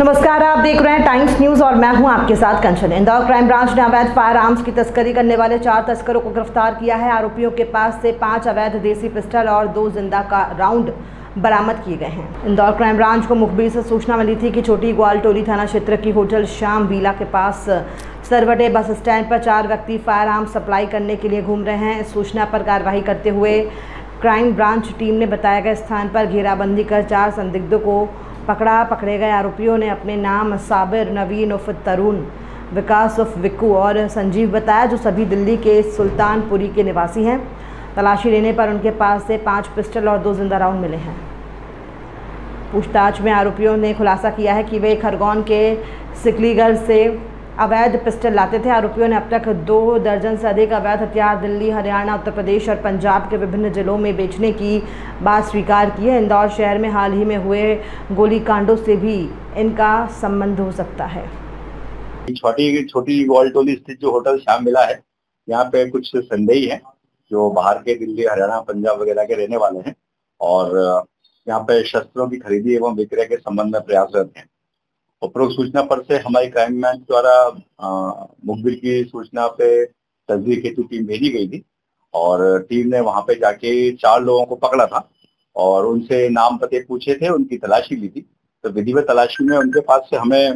नमस्कार, आप देख रहे हैं टाइम्स न्यूज और मैं हूं आपके साथ कंचन। इंदौर क्राइम ब्रांच ने अवैध फायर आर्म्स की तस्करी करने वाले 4 तस्करों को गिरफ्तार किया है। आरोपियों के पास से 5 अवैध देसी पिस्टल और 2 जिंदा का राउंड बरामद किए गए हैं। इंदौर क्राइम ब्रांच को मुखबिर से सूचना मिली थी कि छोटी ग्वालटोली थाना क्षेत्र की होटल श्याम वीला के पास सरवटे बस स्टैंड पर 4 व्यक्ति फायर आर्म्स सप्लाई करने के लिए घूम रहे हैं। इस सूचना पर कार्रवाई करते हुए क्राइम ब्रांच टीम ने बताया गए स्थान पर घेराबंदी कर 4 संदिग्धों को पकड़े गए आरोपियों ने अपने नाम साबिर, नवीन उर्फ तरुण, विकास उर्फ विक्कू और संजीव बताया, जो सभी दिल्ली के सुल्तानपुरी के निवासी हैं। तलाशी लेने पर उनके पास से 5 पिस्टल और 2 जिंदा राउंड मिले हैं। पूछताछ में आरोपियों ने खुलासा किया है कि वे खरगोन के सिकलीगढ़ से अवैध पिस्टल लाते थे। आरोपियों ने अब तक 2 दर्जन से अधिक अवैध हथियार दिल्ली, हरियाणा, उत्तर प्रदेश और पंजाब के विभिन्न जिलों में बेचने की बात स्वीकार की है। इंदौर शहर में हाल ही में हुए गोलीकांडों से भी इनका संबंध हो सकता है। छोटी ग्वालटोली स्थित जो होटल श्याम विला है, यहाँ पे कुछ संदेही हैं जो बाहर के दिल्ली, हरियाणा, पंजाब वगैरह के रहने वाले हैं और यहाँ पे शस्त्रों की खरीदी एवं विक्रय के संबंध में प्रयासरत हैं। उपरोक्त सूचना पर से हमारी क्राइम ब्रांच द्वारा मुखबिर की सूचना पे तस्दीक हेतु टीम भेजी गई थी और टीम ने वहां पे जाके 4 लोगों को पकड़ा था और उनसे नाम पते पूछे थे, उनकी तलाशी ली थी। तो विधिवत तलाशी में उनके पास से हमें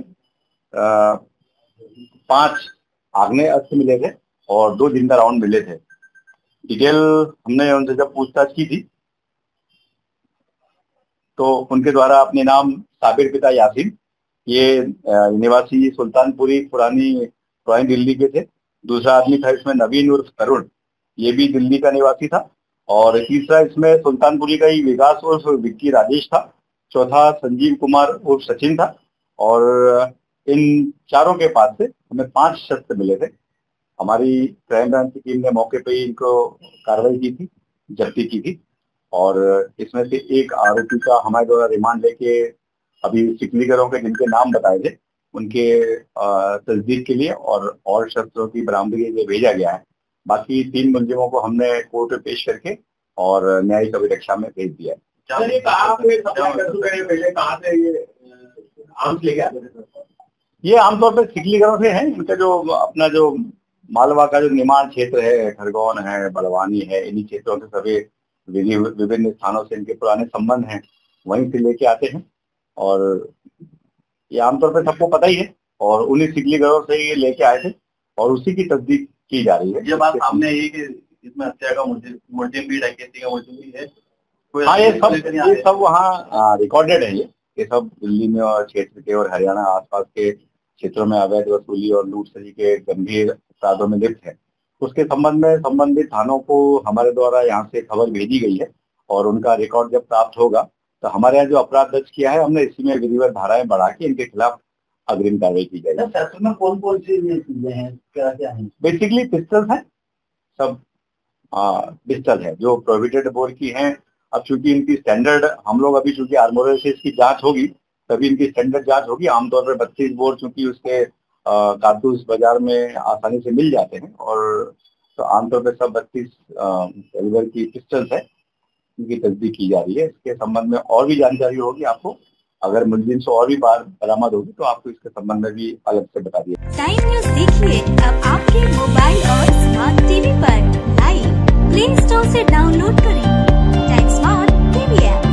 5 आग्नेय अस्त्र मिले थे और 2 जिंदा राउंड मिले थे। डिटेल हमने उनसे जब पूछताछ की थी तो उनके द्वारा अपने नाम साबिर पिता यासीन, ये निवासी सुल्तानपुरी पुरानी दिल्ली के थे। दूसरा आदमी था इसमें नवीन उर्फ तरुण, ये भी दिल्ली का निवासी था और तीसरा इसमें सुल्तानपुरी का ही विकास उर्फ विक्की राजेश था। चौथा संजीव कुमार उर्फ सचिन था और इन चारों के पास से हमें 5 शस्त्र मिले थे। हमारी क्राइम ब्रांच की टीम ने मौके पर ही इनको कार्रवाई की थी, जब्ती की थी और इसमें से एक आरोपी का हमारे द्वारा रिमांड लेके अभी सिकलीगरों के जिनके नाम बताए थे उनके तस्दीक के लिए और शस्त्रों की बरामदगी के लिए भेजा गया है। बाकी 3 मुलजिमों को हमने कोर्ट में पेश करके और न्यायिक अभिरक्षा में भेज दिया है। ये आमतौर पर सिकलीगरों से है। इनका जो अपना जो मालवा का जो निर्माण क्षेत्र है, खरगोन है, बड़वानी है, इन्हीं क्षेत्रों से सभी विभिन्न स्थानों से इनके पुराने संबंध हैं, वहीं से लेके आते हैं और ये आमतौर पर सबको पता ही है और उन्हीं सिकलीगरों से ये लेके आए थे और उसी की तस्दीक की जा रही है। ये बात सामने आई कि इसमें हत्या का मुलजिम भी, डकैती का मुलजिम भी है। हाँ, ये सब वहाँ रिकॉर्डेड है। ये सब दिल्ली में और क्षेत्र के और हरियाणा आसपास के क्षेत्रों में अवैध वसूली और लूट सही के गंभीर अपराधों में लिप्त है। उसके संबंध में संबंधित थानों को हमारे द्वारा यहाँ से खबर भेजी गई है और उनका रिकॉर्ड जब प्राप्त होगा तो हमारे यहाँ जो अपराध दर्ज किया है हमने इसी में विधिवत धाराएं बढ़ा के इनके खिलाफ अग्रिम कार्रवाई की जाएगी। में कौन सी चीजें हैं, क्या है? बेसिकली पिस्टल है, सब पिस्टल है जो प्रोहिबिटेड बोर की हैं। अब चूंकि इनकी स्टैंडर्ड हम लोग अभी चूंकि आर्मोर से इसकी जांच होगी तभी इनकी स्टैंडर्ड जांच होगी। आमतौर पर 32 बोर चूंकि उसके कारतूस बाजार में आसानी से मिल जाते हैं और तो आमतौर पर सब 32 कैलिबर की पिस्टल्स है, इनकी तस्दीक की जा रही है। इसके संबंध में और भी जानकारी होगी आपको, अगर मुलजिम से और भी बार बरामद होगी तो आपको इसके संबंध में भी अलग से बता दिया। टाइम न्यूज देखिए अब आपके मोबाइल और स्मार्ट टीवी पर लाइव प्ले स्टोर से डाउनलोड करें टाइम स्मार्ट टीवी ऐप।